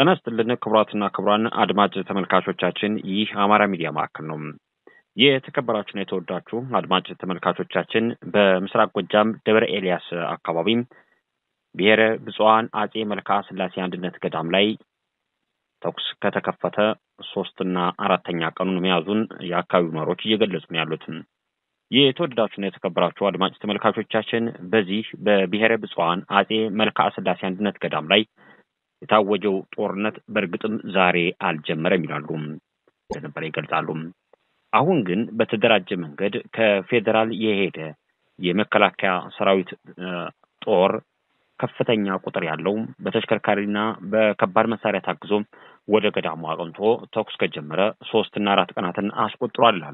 ጤና ይስጥልን ክቡራትና ክቡራን አድማጭ ተመልካቾቻችን ይህ አማራ ሚዲያ ማዕከል ነው። የተከበራችሁና የተወዳችሁ አድማጭ ተመልካቾቻችን በምስራቅ ጎጃም ደብረ ኤልያስ አካባቢ ብሔረ ብፁዓን አጼ መልክዓ ሥላሴ አንድነት ገዳም ላይ ተኩስ ከተከፈተ 3 እና 4ኛ ቀኑን መያዙን የአካባቢው ነዋሪዎች እየገለጹ ነው ያሉት። የተወደዳችሁና የተከበራችሁ አድማጭ ተመልካቾቻችን በዚህ በብሔረ ብፁዓን አጼ መልክዓ ሥላሴ አንድነት ገዳም ላይ የታወጀው ጦርነት በእርግጥም ዛሬ አልጀመረም ይላሉ እንደነበረ ይገልጻሉ። አሁን ግን በተደራጀ መንገድ ከፌደራል የሄደ የመከላከያ ሰራዊት ጦር ከፍተኛ ቁጥር ያለው በተሽከርካሪና በከባድ መሳሪያ ታግዞ ወደ ገዳሙ አቅንቶ ተኩስ ከጀመረ 3 እና 4 ቀናትን አስቆጥሯል ይላሉ።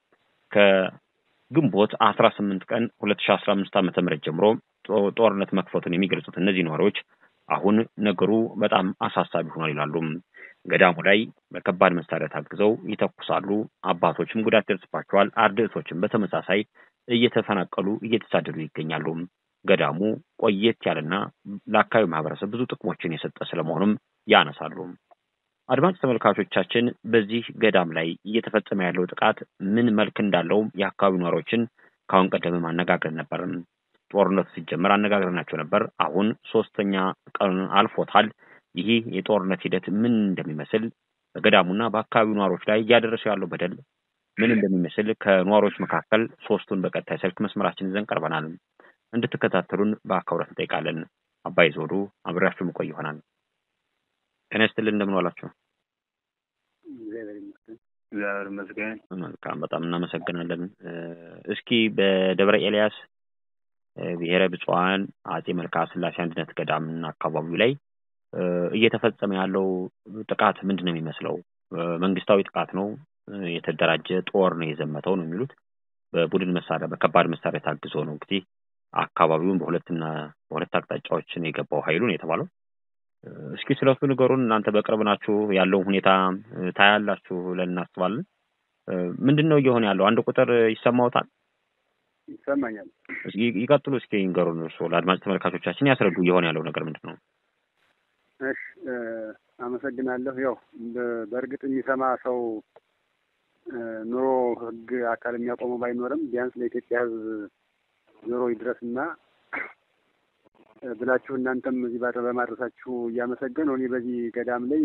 ከግንቦት 18 ቀን 2015 ዓ.ም ጀምሮ ጦርነት መክፈቱን የሚገልጹት እነዚህ ነዋሪዎች አሁን ነገሩ በጣም አሳሳቢ ሆኗል ይላሉ። ገዳሙ ላይ በከባድ መሳሪያ ታግዘው ይተኩሳሉ። አባቶችም ጉዳት ደርስባቸዋል። አርድእቶችም በተመሳሳይ እየተፈናቀሉ እየተሳደዱ ይገኛሉ። ገዳሙ ቆየት ያለና ለአካባቢው ማህበረሰብ ብዙ ጥቅሞችን የሰጠ ስለመሆኑም ያነሳሉ። አድማጭ ተመልካቾቻችን በዚህ ገዳም ላይ እየተፈጸመ ያለው ጥቃት ምን መልክ እንዳለው የአካባቢው ነዋሪዎችን ካሁን ቀደም ማነጋገር ነበር። ጦርነቱ ሲጀመር አነጋግረናቸው ነበር። አሁን 3ኛ ቀን አልፎታል። ይህ የጦርነት ሂደት ምን እንደሚመስል በገዳሙና በአካባቢው ነዋሪዎች ላይ እያደረሰ ያለው በደል ምን እንደሚመስል ከነዋሪዎች መካከል 3ቱን በቀጥታ ስልክ መስመራችን ይዘን ቀርበናል። እንድትከታተሉን በአክብሮት እንጠይቃለን። አባይ ዘውዱ አብራችሁ መቆይ ይሆናል። ከነስተልን እንደምን ዋላችሁ? እግዚአብሔር ይመስገን። በጣም እናመሰግናለን። እስኪ በደብረ ኤልያስ ብሔረ ብፁዓን አጼ መልክዓ ሥላሴ አንድነት ገዳምና አካባቢው ላይ እየተፈጸመ ያለው ጥቃት ምንድነው የሚመስለው? መንግስታዊ ጥቃት ነው? የተደራጀ ጦር ነው የዘመተው ነው የሚሉት? በቡድን መሳሪያ በከባድ መሳሪያ ታግዞ ነው እንግዲህ አካባቢውን በሁለት አቅጣጫዎች ነው የገባው ኃይሉ ነው የተባለው። እስኪ ስለሱ ንገሩን። እናንተ በቅርብ ናችሁ፣ ያለው ሁኔታ ታያላችሁ ብለን እናስባለን። ምንድነው እየሆነ ያለው? አንድ ቁጥር ይሰማውታል? ይሰማኛል። እስኪ ይቀጥሉ። እስኪ ንገሩን። ለአድማጭ ተመልካቾቻችን ያስረዱ እየሆነ ያለው ነገር ምንድነው? እሺ፣ አመሰግናለሁ። ያው በእርግጥ የሚሰማ ሰው ኑሮ ህግ አካል የሚያቆመው ባይኖርም ቢያንስ ለኢትዮጵያ ሕዝብ ጆሮ ይድረስና ብላችሁ እናንተም እዚህ በማድረሳችሁ እያመሰገን እኔ በዚህ ገዳም ላይ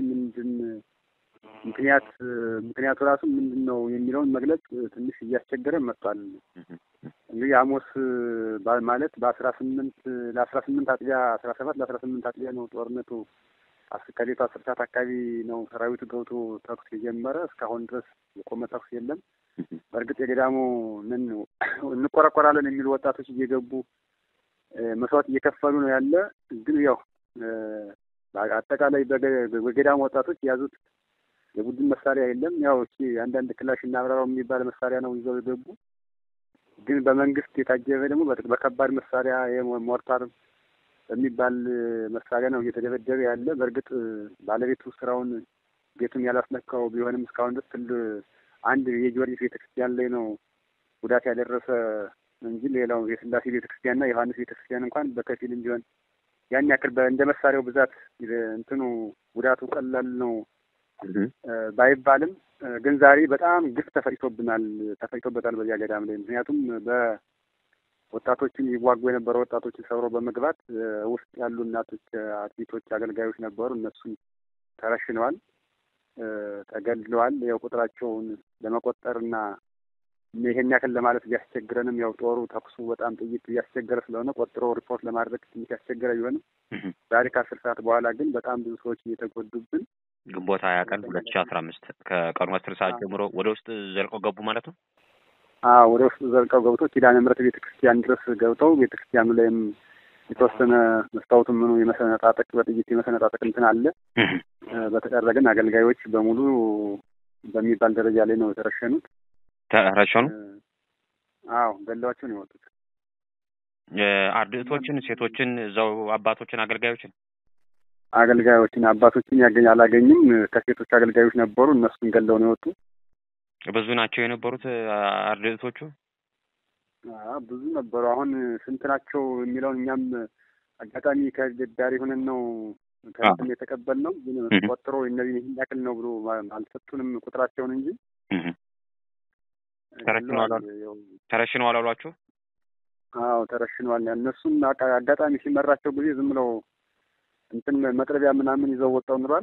ምክንያቱ ራሱ ምንድነው የሚለውን መግለጽ ትንሽ እያስቸገረ መጥቷል። እንግዲህ ሐሙስ ማለት ለ18 አጥቢያ 17 ለ18 አጥቢያ ነው ጦርነቱ። ከሌቱ 10 ሰዓት አካባቢ ነው ሰራዊቱ ገብቶ ተኩስ የጀመረ። እስካሁን ድረስ የቆመ ተኩስ የለም። በእርግጥ የገዳሙ እንቆረቆራለን የሚሉ ወጣቶች እየገቡ መስዋዕት እየከፈሉ ነው ያለ። ግን ያው አጠቃላይ በገዳሙ ወጣቶች የያዙት የቡድን መሳሪያ የለም። ያው አንዳንድ ክላሽ እና አብራራው የሚባል መሳሪያ ነው ይዘው የገቡ። ግን በመንግስት የታጀበ ደግሞ በከባድ መሳሪያ የሞርታር በሚባል መሳሪያ ነው እየተደበደበ ያለ። በእርግጥ ባለቤቱ ስራውን ቤቱን ያላስነካው ቢሆንም እስካሁን ድረስ አንድ የጊዮርጊስ ቤተክርስቲያን ላይ ነው ጉዳት ያደረሰ እንጂ ሌላው የሥላሴ ቤተክርስቲያንና የዮሐንስ ቤተክርስቲያን እንኳን በከፊልም ቢሆን ያን ያክል እንደ መሳሪያው ብዛት ጉዳቱ ቀላል ነው ባይባልም ግን ዛሬ በጣም ግፍ ተፈይቶበታል በዚያ ገዳም ላይ። ምክንያቱም ወጣቶችን ይዋጉ የነበሩ ወጣቶችን ሰብሮ በመግባት ውስጥ ያሉ እናቶች፣ አትሌቶች፣ አገልጋዮች ነበሩ። እነሱን ተረሽነዋል፣ ተገድለዋል። ያው ቁጥራቸውን ለመቆጠርና ይሄን ያክል ለማለት ቢያስቸግረንም ያው ጦሩ ተኩሱ በጣም ጥይት እያስቸገረ ስለሆነ ቆጥሮ ሪፖርት ለማድረግ ትንሽ ያስቸገረ ቢሆንም ዛሬ ከ10 ሰዓት በኋላ ግን በጣም ብዙ ሰዎች እየተጎዱብን። ግንቦት 20 ቀን 2015 ከቀኑ 10 ሰዓት ጀምሮ ወደ ውስጥ ዘልቀው ገቡ ማለት ነው። ወደ ውስጥ ዘልቀው ገብተው ኪዳነ ምሕረት ቤተክርስቲያን ድረስ ገብተው ቤተክርስቲያኑ ላይም የተወሰነ መስታወቱ ምኑ በጥይት የመሰነጣጠቅ እንትን አለ። በተቀረ ግን አገልጋዮች በሙሉ በሚባል ደረጃ ላይ ነው የተረሸኑት። ተረሸኑ? አዎ፣ ገለዋቸው ነው የወጡት። አርድእቶችን፣ ሴቶችን፣ እዛው አባቶችን፣ አባቶችን አላገኝም። ከሴቶች አገልጋዮች ነበሩ፣ እነሱን ገለው ነው የወጡ። ብዙ ናቸው የነበሩት አርድእቶቹ? ብዙ ነበሩ። አሁን ስንት ናቸው የሚለውን እኛም አጋጣሚ ከዳሪ ሆነን ነው ከእንትን የተቀበልነው ግን ቆጥሮ እነዚህ ያክል ነው ብሎ አልሰጡንም ቁጥራቸውን እንጂ ተረሽነዋል አሏችሁ? አዎ ተረሽነዋል። እነሱም አጋጣሚ ሲመራቸው ጊዜ ዝም ብለው እንትን መጥረቢያ ምናምን ይዘው ወጣው ኑሯል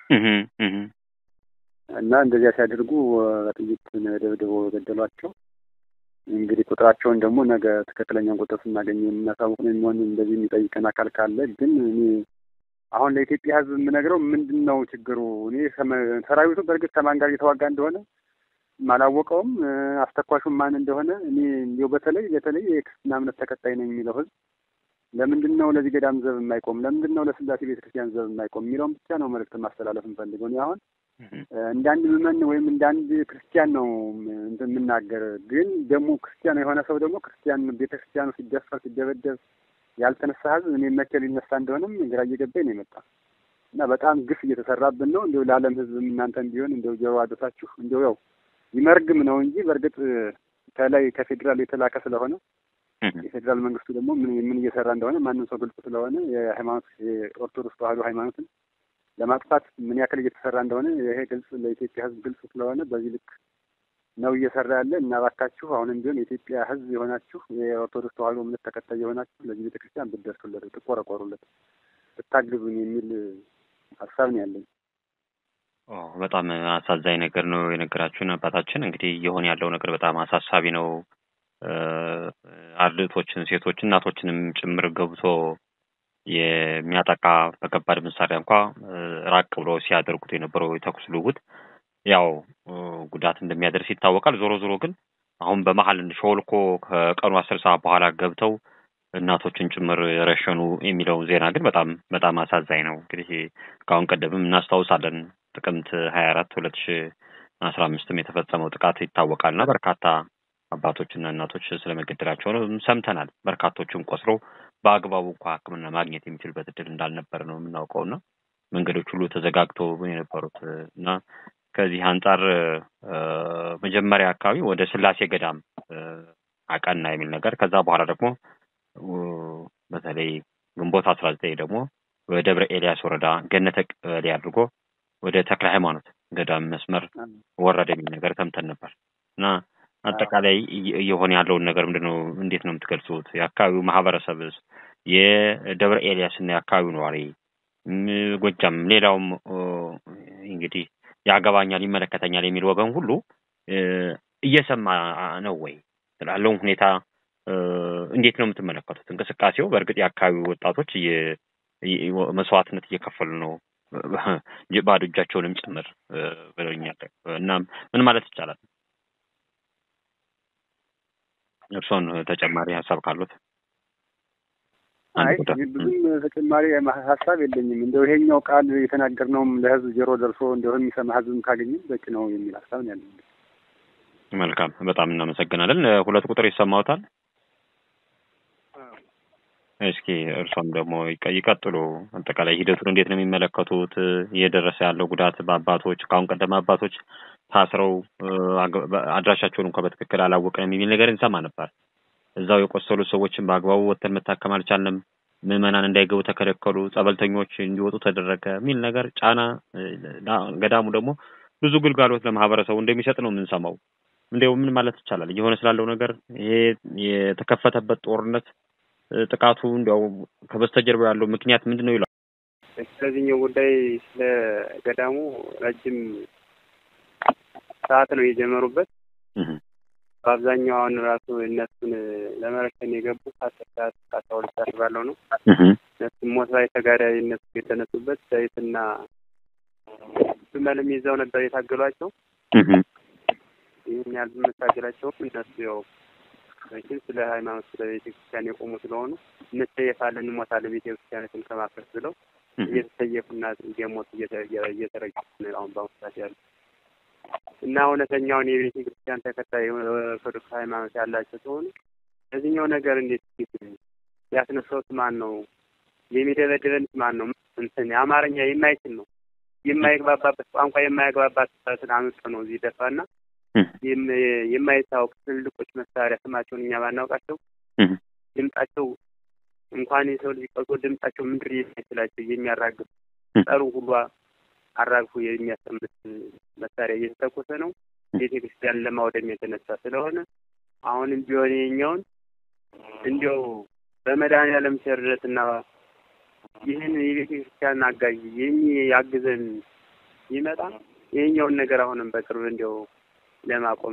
እና እንደዚያ ሲያደርጉ በጥይት ደብድበው ገደሏቸው። እንግዲህ ቁጥራቸውን ደግሞ ነገ ትክክለኛውን ቁጥር ስናገኝ የምናሳውቅ ነው የሚሆን። እንደዚህ የሚጠይቀን አካል ካለ ግን እኔ አሁን ለኢትዮጵያ ሕዝብ የምነግረው ምንድን ነው ችግሩ? እኔ ሰራዊቱ በእርግጥ ከማን ጋር እየተዋጋ እንደሆነ አላወቀውም። አስተኳሹም ማን እንደሆነ እኔ እንዲያው በተለይ የክርስትና እምነት ተከታይ ነው የሚለው ሕዝብ ለምንድን ነው ለዚህ ገዳም ዘብ የማይቆም? ለምንድን ነው ለስላሴ ቤተክርስቲያን ዘብ የማይቆም የሚለውን ብቻ ነው መልዕክት ማስተላለፍ እንፈልገው። እኔ አሁን እንዳንድ ምዕመን ወይም እንዳንድ ክርስቲያን ነው የምናገር። ግን ደግሞ ክርስቲያን የሆነ ሰው ደግሞ ክርስቲያን ቤተክርስቲያኑ ሲደፈር ሲደበደብ ያልተነሳ ህዝብ እኔ መቼ ሊነሳ እንደሆነም ግራ እየገባኝ ነው የመጣ እና በጣም ግፍ እየተሰራብን ነው። እንዲያው ለዓለም ህዝብ እናንተም ቢሆን እንዲያው ጆሮ አድርሳችሁ እንዲያው ያው ይመርግም ነው እንጂ በእርግጥ ከላይ ከፌዴራል የተላከ ስለሆነ የፌዴራል መንግስቱ ደግሞ ምን እየሰራ እንደሆነ ማንም ሰው ግልጽ ስለሆነ የሃይማኖት የኦርቶዶክስ ተዋህዶ ሃይማኖትን ለማጥፋት ምን ያክል እየተሰራ እንደሆነ ይሄ ግልጽ ለኢትዮጵያ ህዝብ ግልጽ ስለሆነ በዚህ ልክ ነው እየሰራ ያለ እና እባካችሁ አሁንም ቢሆን የኢትዮጵያ ህዝብ የሆናችሁ የኦርቶዶክስ ተዋህዶ እምነት ተከታይ የሆናችሁ ለዚህ ቤተክርስቲያን ብትደርሱለት፣ ብትቆረቆሩለት፣ ብታግዙን የሚል ሀሳብ ነው ያለኝ። በጣም አሳዛኝ ነገር ነው የነገራችሁን አባታችን። እንግዲህ እየሆነ ያለው ነገር በጣም አሳሳቢ ነው። አርድእቶችን፣ ሴቶች፣ እናቶችንም ጭምር ገብቶ የሚያጠቃ በከባድ መሳሪያ እንኳ ራቅ ብሎ ሲያደርጉት የነበረው የተኩስ ልውውጥ ያው ጉዳት እንደሚያደርስ ይታወቃል። ዞሮ ግን አሁን በመሀል ሾልኮ ከቀኑ 10 ሰዓት በኋላ ገብተው እናቶችን ጭምር ረሸኑ የሚለው ዜና ግን በጣም አሳዛኝ ነው። እንግዲህ ከአሁን ቀደምም እናስታውሳለን ጥቅምት 24 2015 የተፈጸመው ጥቃት ይታወቃልና በርካታ አባቶችና እናቶች ስለመገደላቸው ነው ሰምተናል። በርካቶችም ቆስለው በአግባቡ እንኳ ሕክምና ማግኘት የሚችልበት እድል እንዳልነበር ነው የምናውቀውና መንገዶች ሁሉ ተዘጋግተው የነበሩት እና ከዚህ አንጻር መጀመሪያ አካባቢ ወደ ስላሴ ገዳም አቀና የሚል ነገር ከዛ በኋላ ደግሞ በተለይ ግንቦት 19 ደግሞ ወደ ደብረ ኤልያስ ወረዳ ገነተ ቀበሌ አድርጎ ወደ ተክለ ሃይማኖት ገዳም መስመር ወረደ የሚል ነገር ሰምተን ነበር እና አጠቃላይ የሆነ ያለውን ነገር ምንድነው እንዴት ነው የምትገልጹት? የአካባቢው ማህበረሰብስ የደብረ ኤልያስና የአካባቢው ነዋሪ ጎጃም ሌላውም እንግዲህ ያገባኛል ይመለከተኛል የሚል ወገን ሁሉ እየሰማ ነው ወይ? ስላለው ሁኔታ እንዴት ነው የምትመለከቱት? እንቅስቃሴው በእርግጥ የአካባቢው ወጣቶች መስዋዕትነት እየከፈሉ ነው ባዶ እጃቸውንም ጭምር ብለውኛል እና ምን ማለት ይቻላል? እርሶን ተጨማሪ ሀሳብ ካሉት? አይ ብዙም ተጨማሪ ሀሳብ የለኝም። እንደው ይሄኛው ቃል የተናገርነውም ለህዝብ ጆሮ ደርሶ እንደው የሚሰማ ህዝብም ካገኘ በቂ ነው የሚል ሀሳብ ነው ያለኝ። መልካም፣ በጣም እናመሰግናለን። 2 ቁጥር ይሰማውታል? እስኪ እርሶም ደግሞ ይቀጥሉ። አጠቃላይ ሂደቱን እንዴት ነው የሚመለከቱት? እየደረሰ ያለው ጉዳት በአባቶች ከአሁን ቀደም አባቶች ታስረው አድራሻቸውን እንኳን በትክክል አላወቀንም የሚል ነገር እንሰማ ነበር። እዛው የቆሰሉ ሰዎችን በአግባቡ ወጥተን መታከም አልቻልንም፣ ምዕመናን እንዳይገቡ ተከለከሉ፣ ጸበልተኞች እንዲወጡ ተደረገ የሚል ነገር ጫና ገዳሙ ደግሞ ብዙ ግልጋሎት ለማህበረሰቡ እንደሚሰጥ ነው የምንሰማው። እንደው ምን ማለት ይቻላል እየሆነ ስላለው ነገር? ይሄ የተከፈተበት ጦርነት ጥቃቱ እንደው ከበስተጀርባው ያለው ምክንያት ምንድነው ይላል? ስለዚህኛው ጉዳይ ስለ ገዳሙ ረጅም ሰዓት ነው የጀመሩበት። በአብዛኛው አሁን ራሱ እነሱን ለመረሸን የገቡ 10 ሰዓት 12 ሰዓት ባለው ነው። እነሱም ሞት ላይ ተጋዳይ እነሱ የተነሱበት ሰይፍና ግመልም ይዘው ነበር የታገሏቸው። ይህን ያህል በመታገላቸው እነሱ ያው ስለ ሃይማኖት ስለ ቤተክርስቲያን የቆሙ ስለሆኑ እንሰየፋለን እንሞታለን ቤተክርስቲያንን ከማፍረስ ብለው እየተሰየፉና እየሞቱ እየተረጁ ነው አሁን በአሁኑ ሰዓት ያሉ እና እውነተኛውን የቤተክርስቲያን ተከታይ ኦርቶዶክስ ሃይማኖት ያላቸው ሲሆኑ ለዚህኛው ነገር እንዴት ያስነሳውት ማን ነው? የሚደበድበን ማን ነው? እንትን አማርኛ የማይችል ነው የማይግባባበት ቋንቋ የማይግባባበት አመጣ ነው እዚህ ደፋና የማይታወቅ ትልቆች መሳሪያ ስማቸውን እኛ ባናውቃቸው ድምጣቸው እንኳን የሰው ልጅ ቀርቶ ድምጣቸው ምድር የሚያስላቸው የሚያራግብ ጠሩ ሁሉ አራግፎ የሚያስቀምጥ መሳሪያ እየተተኮሰ ነው። ቤተክርስቲያን ለማውደም የተነሳ ስለሆነ አሁንም ቢሆን የኛውን እንዲያው በመድኃኒዓለም ቸርነትና ይህን የቤተክርስቲያን አጋዥ የሚያግዘን ይመጣ የኛውን ነገር አሁንም በቅርብ እንዲያው ለማቆም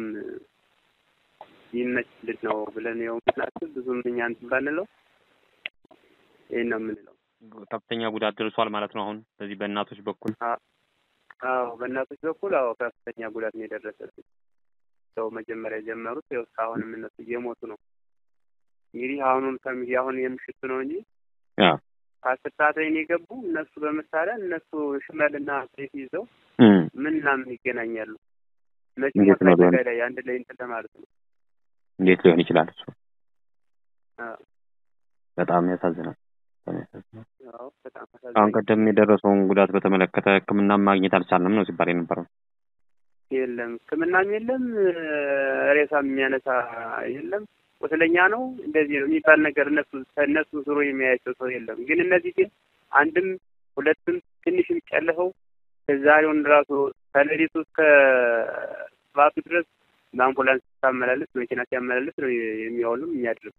ይመችልን ነው ብለን ያው ምናምን ብዙም እኛ እንትን ባንለው ይሄን ነው የምንለው። ከፍተኛ ጉዳት ደርሷል ማለት ነው አሁን በዚህ በእናቶች በኩል። አዎ በእናቶች በኩል አዎ ከፍተኛ ጉዳት ነው የደረሰብን። ሰው መጀመሪያ ጀመሩት ያው እስካሁንም እነሱ እየሞቱ ነው። እንግዲህ አሁን የምሽት ነው እንጂ ከአስር ሰዓት ላይ ነው የገቡ እነሱ በመሳሪያ እነሱ ሽመልና ሰይፍ ይዘው ምናምን ይገናኛሉ። መቼም ላይ አንድ ላይ እንትን ለማለት ነው። እንዴት ሊሆን ይችላል እሱ? በጣም ያሳዝናል። አሁን ቀደም የደረሰውን ጉዳት በተመለከተ ሕክምና ማግኘት አልቻልንም ነው ሲባል የነበረው። የለም ሕክምናም የለም፣ ሬሳም የሚያነሳ የለም፣ ቁስለኛ ነው እንደዚህ ነው የሚባል ነገር እነሱ ዙሮ የሚያያቸው ሰው የለም። ግን እነዚህ ግን አንድም ሁለትም ትንሽም ጨለፈው ከዛሬውን ራሱ ከሌሊቱ እስከ ሰዓቱ ድረስ በአምቡላንስ ሲያመላልስ መኪና ሲያመላልስ ነው የሚያውሉም የሚያድርም።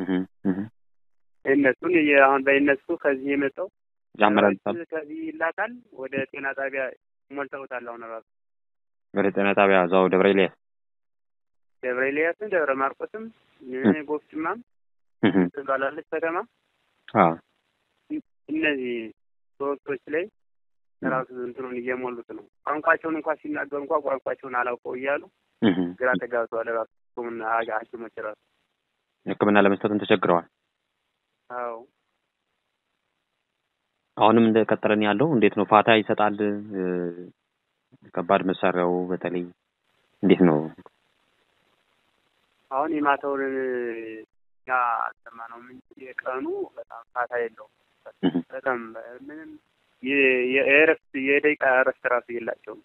እነሱን አሁን በእነሱ ከዚህ የመጣው ያመላልሳል ከዚህ ይላካል ወደ ጤና ጣቢያ ሞልተውታል። አሁን ራሱ ወደ ጤና ጣቢያ እዛው ደብረ ኤልያስም ደብረ ማርቆስም ጎፍጭማም ትባላለች ከተማ። እነዚህ ሶስቶች ላይ ራሱ እንትኑን እየሞሉት ነው። ቋንቋቸውን እንኳን ሲናገሩ እንኳን ቋንቋቸውን አላውቀው እያሉ ግራ ተጋብተዋል። ራሱ ሐኪሞች ራሱ ሕክምና ለመስጠትም ተቸግረዋል። አዎ አሁንም እንደቀጠለን ያለው እንዴት ነው? ፋታ ይሰጣል? ከባድ መሳሪያው በተለይ እንዴት ነው? አሁን የማታውን ያ ሰማነው ምን የቀኑ በጣም ፋታ የለውም። በጣም ምንም የደቂቃ እረፍት ራሱ የላቸውም።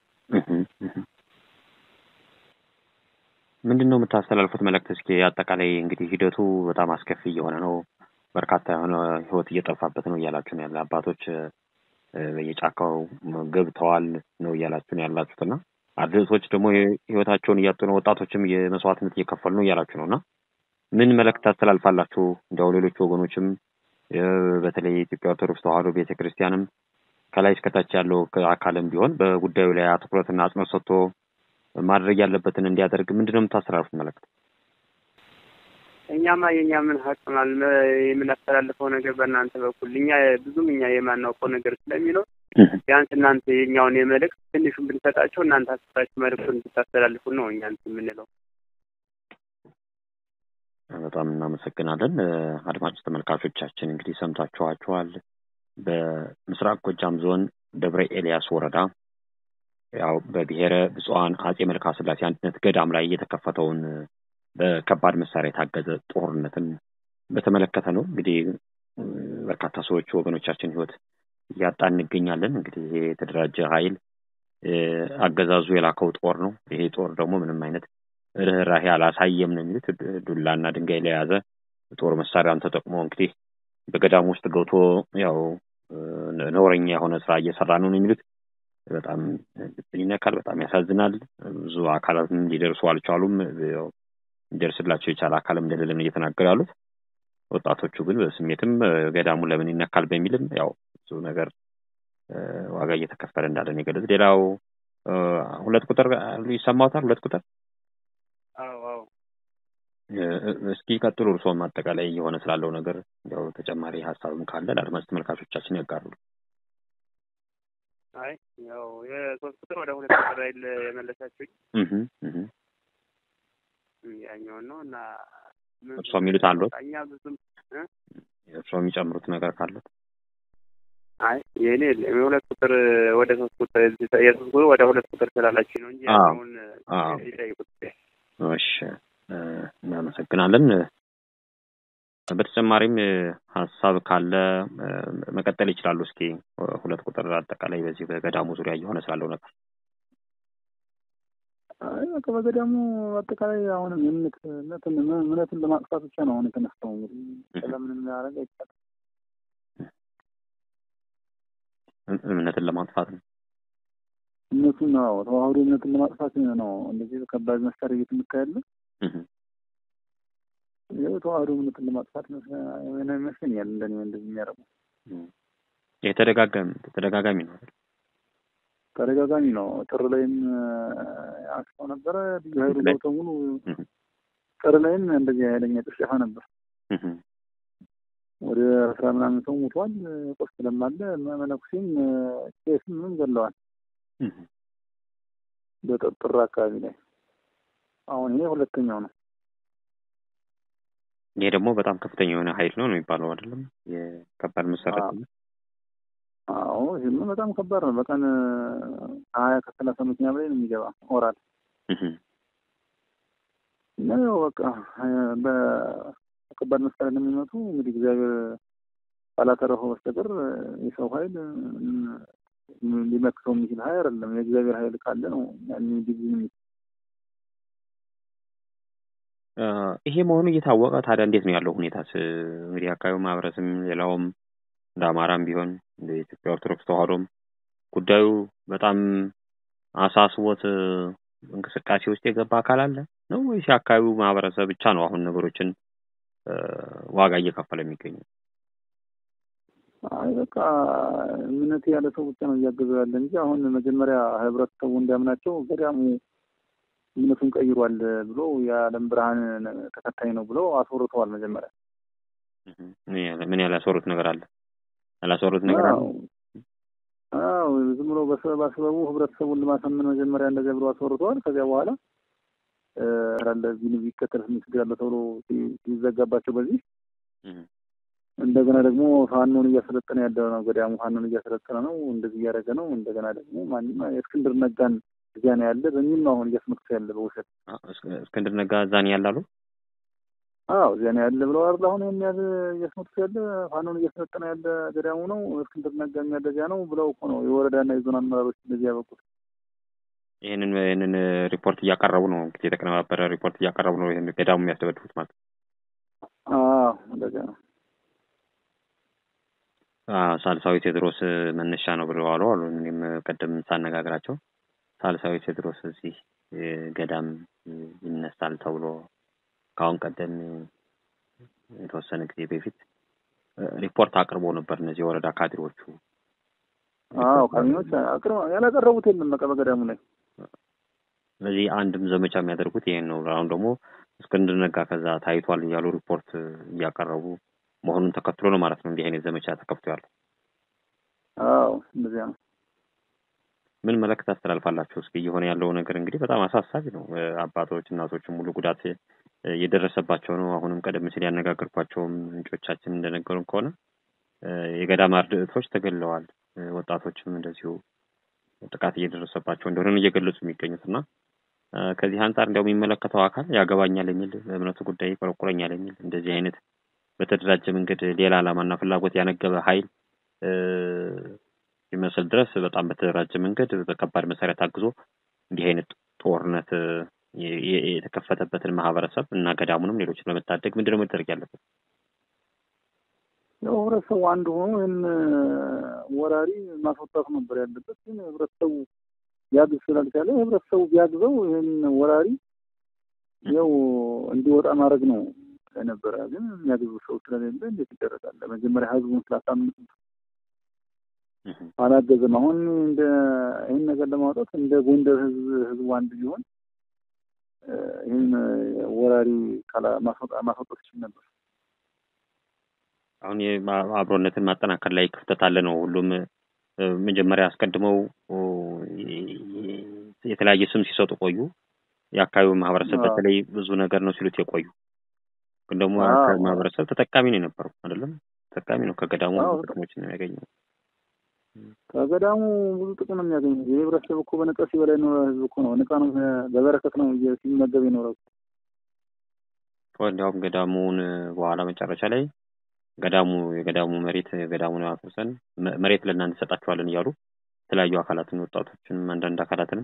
ምንድነው የምታስተላልፉት መልእክት? እስኪ አጠቃላይ እንግዲህ ሂደቱ በጣም አስከፊ እየሆነ ነው፣ በርካታ የሆነ ህይወት እየጠፋበት ነው እያላችሁ ነው ያለ አባቶች በየጫካው ገብተዋል ነው እያላችሁ ነው ያላችሁትና አድልቶች ደግሞ ህይወታቸውን እያጡ ነው፣ ወጣቶችም የመስዋዕትነት እየከፈሉ ነው እያላችሁ ነውና ምን መልእክት ታስተላልፋላችሁ? እንደው ሌሎች ወገኖችም በተለይ የኢትዮጵያ ኦርቶዶክስ ተዋሕዶ ቤተክርስቲያንም ከላይ እስከታች ያለው አካልም ቢሆን በጉዳዩ ላይ አትኩረትና አጽንኦት ሰጥቶ ማድረግ ያለበትን እንዲያደርግ ምንድነው የምታስተላልፉት መልእክት? እኛማ የኛ ምን ሀቅማል የምናስተላልፈው ነገር በእናንተ በኩል እኛ የማናውቀው ነገር ስለሚኖር ቢያንስ እናንተ የኛውን የመልእክት ትንሹን ብንሰጣቸው እናንተ አስታችሁ መልእክቱን ብታስተላልፉ ነው እኛ የምንለው። በጣም እናመሰግናለን። አድማጭ ተመልካቾቻችን እንግዲህ ሰምታችኋል። በምስራቅ ጎጃም ዞን ደብረ ኤልያስ ወረዳ ያው በብሔረ ብፁዓን አጼ መልካ ስላሴ አንድነት ገዳም ላይ የተከፈተውን በከባድ መሳሪያ የታገዘ ጦርነትን በተመለከተ ነው። እንግዲህ በርካታ ሰዎች ወገኖቻችን ህይወት ያጣን እንገኛለን። እንግዲህ ይሄ የተደራጀ ኃይል አገዛዙ የላከው ጦር ነው። ይሄ ጦር ደግሞ ምንም አይነት ርህራሄ አላሳየም ነው የሚሉት። ዱላና ድንጋይ ለያዘ ጦር መሳሪያን ተጠቅሞ እንግዲህ በገዳም ውስጥ ገብቶ ያው ነውረኛ የሆነ ስራ እየሰራ ነው የሚሉት። በጣም ይነካል፣ በጣም ያሳዝናል። ብዙ አካላትም ሊደርሱ አልቻሉም። ደርስላቸው የቻለ አካልም እንደሌለ ነው እየተናገሩ ያሉት። ወጣቶቹ ግን በስሜትም ገዳሙ ለምን ይነካል በሚልም ያው ብዙ ነገር ዋጋ እየተከፈለ እንዳለ ነው የገለጹት። ሌላው 2 ቁጥር ይሰማዎታል? 2 ቁጥር አዎ እስኪ ቀጥሉ። እርሶም አጠቃላይ የሆነ ስላለው ነገር ያው ተጨማሪ ሐሳብም ካለ ለአድማጭ ተመልካቾቻችን ያጋሩ። አይ ያው የ3 ቁጥር ወደ 2 ቁጥር አይደል የመለሳችሁኝ? ያኛው ነው እና እርሶ የሚሉት አለው? እኛ ብዙም እርሶ የሚጨምሩት ነገር ካለ? አይ የኔ የ2 ቁጥር ወደ 3 ቁጥር የ3 ቁጥር ወደ 2 ቁጥር ስላላችሁ ነው እንጂ ያኛውን ይጠይቁት። እሺ እናመሰግናለን። በተጨማሪም ሐሳብ ካለ መቀጠል ይችላሉ። እስኪ 2 ቁጥር አጠቃላይ በዚህ በገዳሙ ዙሪያ እየሆነ ስላለው ነገር። አይ በገዳሙ አጠቃላይ አሁን እምነትን ለማጥፋት ብቻ ነው የተነሳው። እንግዲህ ስለምን ያደርግ አይቻልም። እምነትን ለማጥፋት ነው። እምነቱን ነው ተዋህዶ እምነትን ለማጥፋት ነው እንደዚህ ከባድ መሳሪያ እየተመካያለ ተዋህዶ እምነትን ለማጥፋት ነው ይመስለኛል እንደኔ እንደዚህ የሚያደርጉ ተደጋጋሚ ነው አይደል? ተደጋጋሚ ነው። ጥር ላይም አስፋው ነበረ ቢሃይሩ ነው ሙሉ ጥር ላይም እንደዚህ ኃይለኛ ጥሻፋ ነበር። ወደ 10 ምናምን ሰው ሞቷል። ቆስለም አለ መነኩሴም ቄስም ምን ገለዋል። በጥር አካባቢ ላይ አሁን ይሄ ሁለተኛው ነው። ይሄ ደግሞ በጣም ከፍተኛ የሆነ ኃይል ነው የሚባለው አይደለም? የከባድ መሳሪያ ነው። አዎ ይሄም በጣም ከባድ ነው። በቀን 20 ከ30 መኪና በላይ ነው የሚገባ ኦራል ነው። በቃ በከባድ መሳሪያ የሚመጡ እንግዲህ እግዚአብሔር ባላተረፈው በስተቀር የሰው ኃይል ሊመክተው የሚችል ኃይል አይደለም። የእግዚአብሔር ኃይል ካለ ነው ያን ዲግሪ ይሄ መሆኑ እየታወቀ ታዲያ እንዴት ነው ያለው ሁኔታ? እንግዲህ አካባቢው ማህበረሰብ ሌላውም እንደ አማራም ቢሆን እንደ ኢትዮጵያ ኦርቶዶክስ ተዋህዶም ጉዳዩ በጣም አሳስቦት እንቅስቃሴ ውስጥ የገባ አካል አለ ነው ወይስ የአካባቢው ማህበረሰብ ብቻ ነው አሁን ነገሮችን ዋጋ እየከፈለ የሚገኘው? አይ በቃ እምነት ያለ ሰው ብቻ ነው እያገዘ ያለ እንጂ አሁን መጀመሪያ ህብረተሰቡ እንዲያምናቸው ገዳሙ እምነቱን ቀይሯል ብሎ የዓለም ብርሃን ተከታይ ነው ብሎ አስወርተዋል። መጀመሪያ ምን ያላስወሩት ነገር አለ? ያላስወሩት ነገር አለ? አዎ ዝም ብሎ በሰበቡ ህብረተሰቡን ለማሳመን መጀመሪያ እንደዚህ ብሎ አስወርተዋል። ከዚያ በኋላ እንደዚህ ቢከተል ስንት ያለ ተብሎ ሲዘጋባቸው በዚህ እንደገና ደግሞ ፋኖን እያሰለጠነ ያለው ነው። ገዳሙ ፋኖን እያሰለጠነ ነው፣ እንደዚህ እያደረገ ነው። እንደገና ደግሞ ማንንም እስክንድር ነጋን እዚያ ነው ያለ በሚል ነው አሁን እያስመክተ ያለ በውሸት። እስክንድር ነጋ እዛ ነው ያላሉ? አዎ እዚያ ነው ያለ ብለው አይደል አሁን የሚያዝ እያስመክተ ያለ ፋኖን እያሰለጠነ ያለ ገዳሙ ነው፣ እስክንድር ነጋ የሚያለ እዚያ ነው ብለው እኮ ነው የወረዳና የዞን አመራሮች እንደዚህ ያበቁት። ይሄንን ሪፖርት እያቀረቡ ነው እንግዲህ የተቀነባበረ ሪፖርት እያቀረቡ ነው ይሄን ገዳሙ የሚያስደብዱት ማለት። አዎ እንደዚያ ነው። ሳልሳዊ ቴዎድሮስ መነሻ ነው ብለዋል አሉ። እኔም ቀደም ሳነጋግራቸው ሳልሳዊ ቴዎድሮስ እዚህ ገዳም ይነሳል ተብሎ ካሁን ቀደም የተወሰነ ጊዜ በፊት ሪፖርት አቅርቦ ነበር እነዚህ ወረዳ ካድሬዎቹ። አዎ ካድሬዎች አቅርቦ ያላቀረቡት የለም በገዳሙ ላይ። ስለዚህ አንድም ዘመቻ የሚያደርጉት ይሄን ነው። አሁን ደግሞ እስክንድር ነጋ ከዛ ታይቷል እያሉ ሪፖርት እያቀረቡ መሆኑን ተከትሎ ነው ማለት ነው እንዲህ አይነት ዘመቻ ተከፍቶ ያለው። አዎ እንደዚያ ነው። ምን መልእክት አስተላልፋላችሁ? እስኪ እየሆነ ያለው ነገር እንግዲህ በጣም አሳሳቢ ነው። አባቶች እናቶችም ሙሉ ጉዳት እየደረሰባቸው ነው። አሁንም ቀደም ሲል ያነጋገርኳቸውም ምንጮቻችን እንደነገሩን ከሆነ የገዳም አርድእቶች ተገለዋል። ወጣቶችም እንደዚሁ ጥቃት እየደረሰባቸው እንደሆነ እየገለጹ የሚገኙትና ከዚህ አንፃር እንደው የሚመለከተው አካል ያገባኛል የሚል እምነቱ ጉዳይ ይቆረቁረኛል የሚል እንደዚህ አይነት በተደራጀ መንገድ ሌላ ዓላማና ፍላጎት ያነገበ ኃይል ይመስል ድረስ በጣም በተደራጀ መንገድ በከባድ መሳሪያ ታግዞ እንዲህ አይነት ጦርነት የተከፈተበትን ማህበረሰብ እና ገዳሙንም ሌሎችን ለመታደግ ምንድነው መደረግ ያለበት? ያው ህብረተሰቡ አንድ ሆኖ ወራሪ ማስወጣት ነበር ያለበት። ግን ህብረተሰቡ ያግዝ ስላልቻለ ህብረተሰቡ ቢያግዘው ይሄን ወራሪ ያው እንዲወጣ ማድረግ ነው ነበር። ግን የሚያግዙ ሰው ስለሌለ እንዴት ይደረጋል? መጀመሪያ ህዝቡን ስላሳምኑት አላገዘም። አሁን እንደ ይሄን ነገር ለማውጣት እንደ ጎንደር ህዝቡ አንድ ቢሆን ይሄን ወራሪ ካላ ማስወጣት ይችል ነበር። አሁን የአብሮነትን ማጠናከር ላይ ክፍተት አለ ነው። ሁሉም መጀመሪያ አስቀድመው የተለያየ ስም ሲሰጡ ቆዩ። የአካባቢው ማህበረሰብ በተለይ ብዙ ነገር ነው ሲሉት የቆዩ። ግን ደግሞ አካባቢው ማህበረሰብ ተጠቃሚ ነው የነበረው አይደለም? ተጠቃሚ ነው። ከገዳሙ ጥቅሞች ነው ያገኘው። ከገዳሙ ብዙ ጥቅም ነው የሚያገኘው። የህብረተሰብ እኮ በነጻ ሲበላ ነው ህዝብ እኮ ነው ነጻ ነው በበረከት ነው ሲመገብ የኖረው። ወዲያውም ገዳሙን በኋላ መጨረሻ ላይ የገዳሙ ገዳሙን አፍርሰን መሬት ለእናንተ እንሰጣችኋለን እያሉ የተለያዩ አካላትን ወጣቶችንም አንዳንድ አካላትንም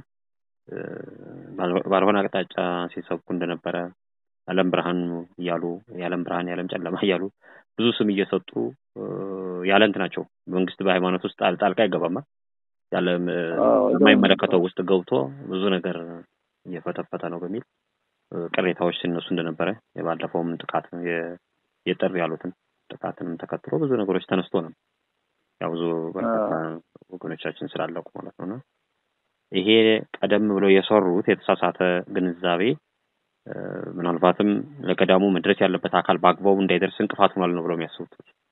ባልሆነ አቅጣጫ ሲሰብኩ እንደነበረ ዓለም ብርሃን እያሉ የዓለም ብርሃን የዓለም ጨለማ እያሉ ብዙ ስም እየሰጡ ያለ እንትናቸው መንግስት በሃይማኖት ውስጥ ጣልቃ አይገባም ያለ የማይመለከተው ውስጥ ገብቶ ብዙ ነገር እየፈተፈተ ነው በሚል ቅሬታዎች ሲነሱ እንደነበረ የባለፈውም ጥቃት የጥሪ ያሉትን ጥቃትንም ተከትሎ ብዙ ነገሮች ተነስቶ ነው ያው ብዙ በርካታ ወገኖቻችን ስላለቁ ማለት ነውና ይሄ ቀደም ብሎ የሰሩት የተሳሳተ ግንዛቤ ምናልባትም ለገዳሙ መድረስ ያለበት አካል ባግባቡ እንዳይደርስ እንቅፋት ሆኗል ነው ብሎ የሚያስቡት።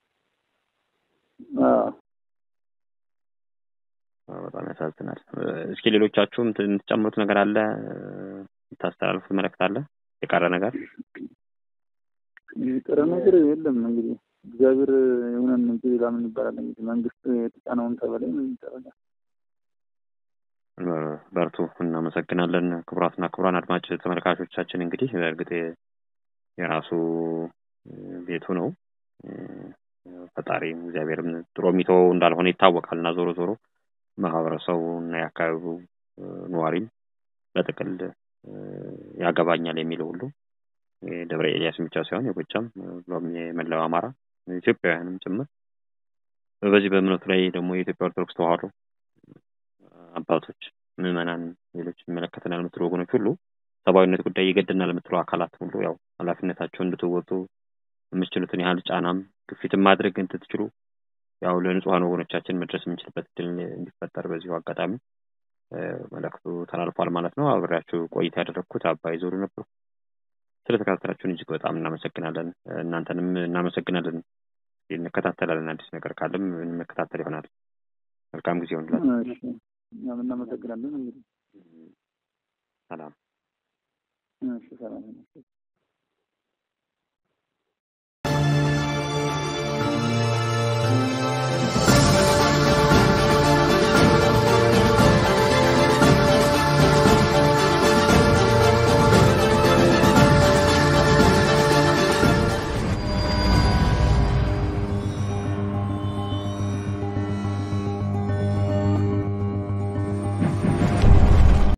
በጣም ያሳዝናል። እስኪ ሌሎቻችሁም ትጨምሩት ነገር አለ? ታስተላልፉት መልእክት አለ? የቀረ ነገር የለም። እንግዲህ እግዚአብሔር የሆነን እንጂ ለምን ይባላል? እንግዲህ መንግስት የተጫነውን ተበላይ ምን ይደረጋል? በርቱ። እናመሰግናለን። ክቡራትና ክቡራን አድማጭ ተመልካቾቻችን እንግዲህ በእርግጥ የራሱ ቤቱ ነው ፈጣሪ እግዚአብሔርም ጥሩ የሚተው እንዳልሆነ ይታወቃልና ዞሮ ዞሮ ማህበረሰቡና የአካባቢው ነዋሪም በጥቅል ያገባኛል የሚለው ሁሉ ደብረ ኤልያስ ብቻ ሳይሆን የጎጃም ብሎም የመላው አማራ ኢትዮጵያውያንም ጭምር በዚህ በእምነቱ ላይ ደግሞ የኢትዮጵያ ኦርቶዶክስ ተዋህዶ አባቶች ምዕመናን ሌሎች የሚመለከተናል የምትሉ ወገኖች ሁሉ ሰብአዊነት ጉዳይ ይገድናል የምትሉ አካላት ሁሉ ያው ኃላፊነታቸውን እንድትወጡ የምትችሉትን ያህል ጫናም ግፊትም ማድረግ እንድትችሉ ያው ለንጹሃን ወገኖቻችን መድረስ የምንችልበት ድል እንዲፈጠር በዚሁ አጋጣሚ መልእክቱ ተላልፏል ማለት ነው። አብሬያችሁ ቆይታ ያደረኩት አባይ ዞሩ ነበር። ስለተከታተላችሁን እጅግ በጣም እናመሰግናለን። እናንተንም እናመሰግናለን። እንከታተላለን። አዲስ ነገር ካለም እንከታተል ይሆናል። መልካም ጊዜ ይሁንላችሁ። እናመሰግናለን። እንግዲህ ሰላም። ሰላም